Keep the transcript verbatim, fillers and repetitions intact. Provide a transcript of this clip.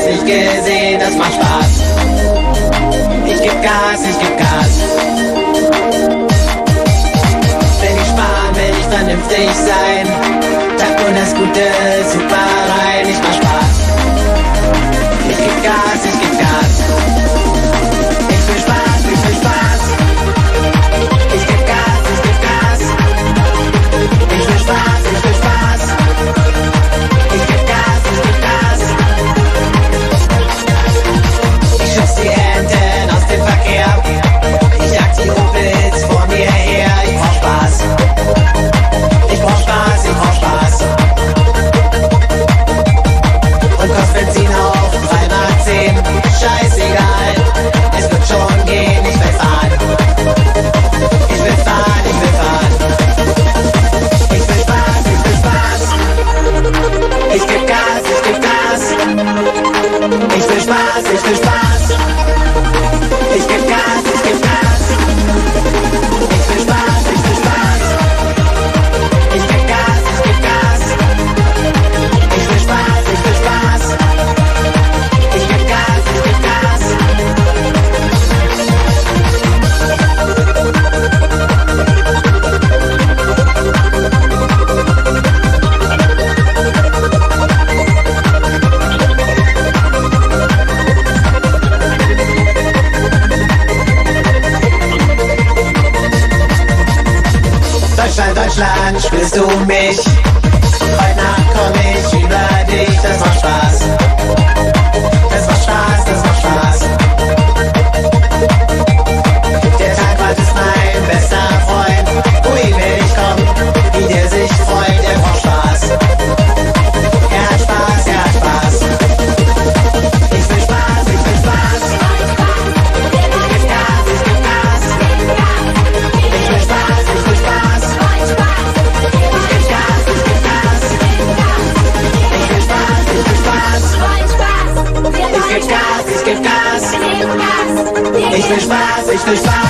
nicht gesehen, das macht Spaß. Ich geb Gas, ich geb Gas. Will ich sparen, will ich vernünftig sein. Pack nur das Gute super rein, ich mach Spaß. Ich geb Gas, ich geb Gas. Ich will Spaß, ich will Spaß. Ich geb Gas, ich geb Gas. Ich will Spaß, ich will Spaß. Ich geb Gas, ich geb Gas. Ich schubs die Enten aus dem Verkehr. Ich jag die Opels vor mir her. Ich brauch Spaß. Ich brauch Spaß, ich brauch Spaß. Und kost Benzin auf drei mal zehn. Scheißegal, es wird schon gehen. Ich will fahren. Ich will fahren, ich will fahren. Ich will Spaß, ich will Spaß. Ich geb Gas, ich geb Gas. Ich will Spaß, ich will Spaß. Ich geb Gas, ich geb Gas. Ich will Spaß, ich will Spaß. Ich geb Gas, ich geb Gas. Ich will Spaß, ich will Spaß. Ich geb Gas, ich geb Gas. Deutschland, Deutschland, spürst du mich? Heute Nacht komm ich über dich, das macht Spaß. Das macht Spaß, das macht Spaß. Der Tagwart ist mein bester Freund. Ui, will ich kommen, wie der sich freut, er braucht Spaß. Er hat Spaß, er hat Spaß. Ich will Spaß, ich will Spaß. Ich geb Gas, ich geb Gas. Ich will Spaß, ich will Spaß. Ich geb Gas, ich geb Gas. Ich will Spaß, ich will Spaß. Ich geb Gas, ich geb Gas. Ich will Spaß, ich will Spaß.